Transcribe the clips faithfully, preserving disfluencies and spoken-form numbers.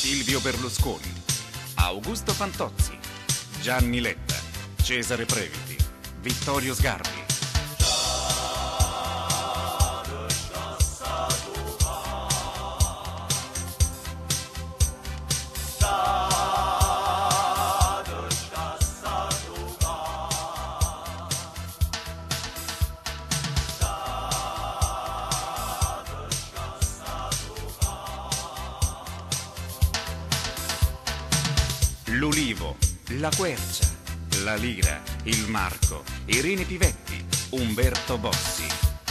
Silvio Berlusconi, Augusto Fantozzi, Gianni Letta, Cesare Previti, Vittorio Sgarbi. L'Ulivo, la Quercia, la Lira, il Marco, Irene Pivetti, Umberto Bossi.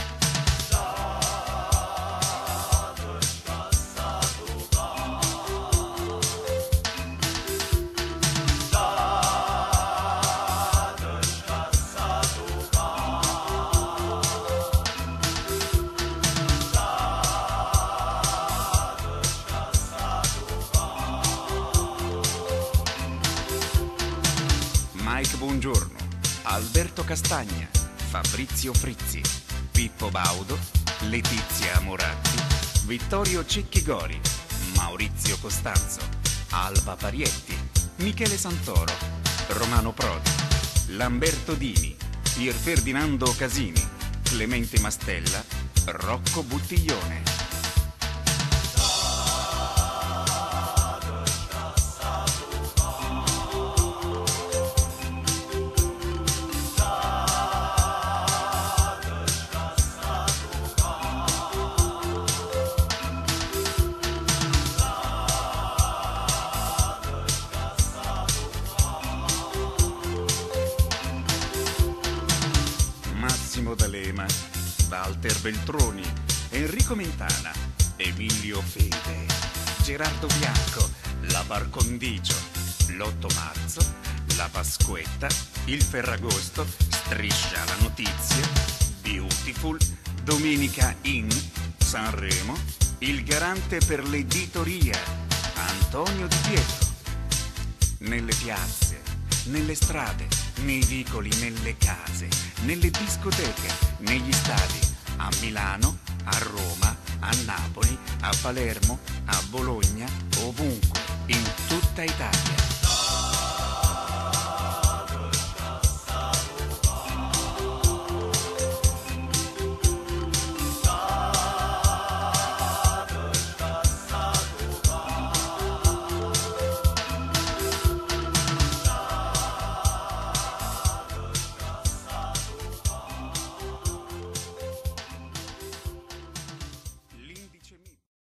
Mike Buongiorno, Alberto Castagna, Fabrizio Frizzi, Pippo Baudo, Letizia Moratti, Vittorio Cecchigori, Maurizio Costanzo, Alba Parietti, Michele Santoro, Romano Prodi, Lamberto Dini, Pier Ferdinando Casini, Clemente Mastella, Rocco Buttiglione. Massimo D'Alema, Walter Beltroni, Enrico Mentana, Emilio Fede, Gerardo Bianco, la Barcondicio, l'otto marzo, la Pasquetta, il Ferragosto, Striscia la notizia, Beautiful, Domenica in, Sanremo, il garante per l'editoria, Antonio Di Pietro. Nelle piazze, nelle strade, nei vicoli, nelle case, nelle discoteche, negli stadi, a Milano, a Roma, a Napoli, a Palermo, a Bologna, ovunque, in tutta Italia.